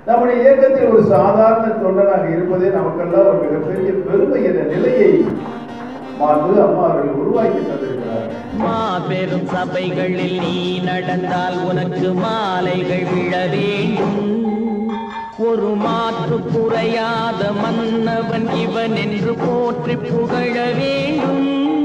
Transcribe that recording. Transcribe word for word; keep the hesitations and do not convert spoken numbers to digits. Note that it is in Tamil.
நம்முடைய இயக்கத்தில் ஒரு சாதாரண தொண்டனாக இருப்பதே நமக்கெல்லாம் ஒரு மிகப்பெரிய பெருமை என்ற நிலையை மாண்பு அம்மா அவர்கள் உருவாக்கி தந்திருக்கிறார்கள். மாபெரும் சபைகளில் நீ நடந்தால் உனக்கு மாலைகள் விழ வேண்டும். ஒரு மாற்று குறையாத மன்னவன் இவன் என்று போற்றி புகழ வேண்டும்.